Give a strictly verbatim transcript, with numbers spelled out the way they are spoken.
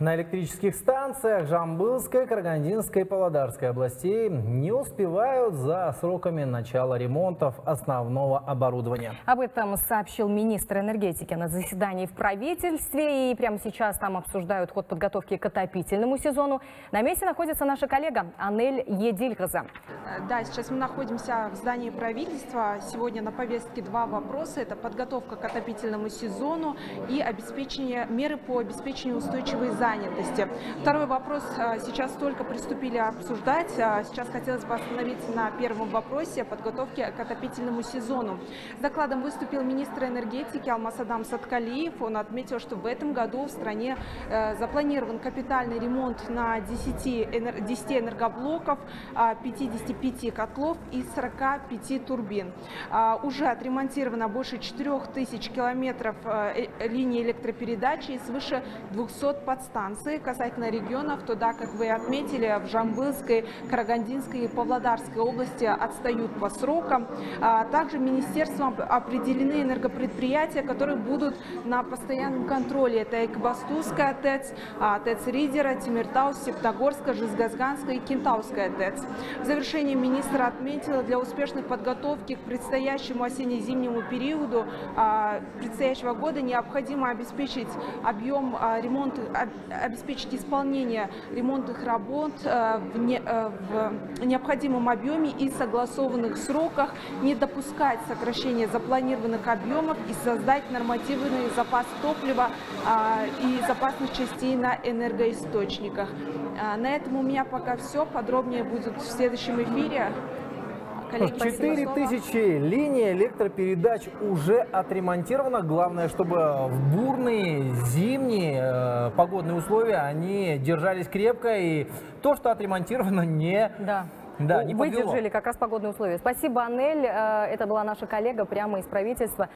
На электрических станциях Жамбылской, Карагандинской и Павлодарской областей не успевают за сроками начала ремонтов основного оборудования. Об этом сообщил министр энергетики на заседании в правительстве. И прямо сейчас там обсуждают ход подготовки к отопительному сезону. На месте находится наша коллега Анель Едильгаза. Да, сейчас мы находимся в здании правительства. Сегодня на повестке два вопроса. Это подготовка к отопительному сезону и обеспечение, меры по обеспечению устойчивой занятости. Второй вопрос сейчас только приступили обсуждать. Сейчас хотелось бы остановиться на первом вопросе о подготовке к отопительному сезону. С докладом выступил министр энергетики Алмасадам Саткалиев. Он отметил, что в этом году в стране запланирован капитальный ремонт на десяти энергоблоков, пятидесяти пяти котлов и сорока пяти турбин. Уже отремонтировано больше четырёх тысяч километров линий электропередачи и свыше двухсот подстанций. Касательно регионов, то да, как вы отметили, в Жамбылской, Карагандинской и Павлодарской области отстают по срокам. Также министерством определены энергопредприятия, которые будут на постоянном контроле. Это Экбастузская ТЭЦ, ТЭЦ Ридера, Тимиртау, Септогорская, Жизгазганская и Кентауская ТЭЦ. В завершении министр отметил, для успешной подготовки к предстоящему осенне-зимнему периоду предстоящего года необходимо обеспечить объем ремонта, обеспечить исполнение ремонтных работ в, не, в необходимом объеме и согласованных сроках, не допускать сокращения запланированных объемов и создать нормативный запас топлива и запасных частей на энергоисточниках. На этом у меня пока все. Подробнее будет в следующем эфире. четыре тысячи линий электропередач уже отремонтировано. Главное, чтобы в бурные зимние э, погодные условия они держались крепко. И то, что отремонтировано, не, да. Да, не подвело. Выдержали как раз погодные условия. Спасибо, Анель. Это была наша коллега прямо из правительства.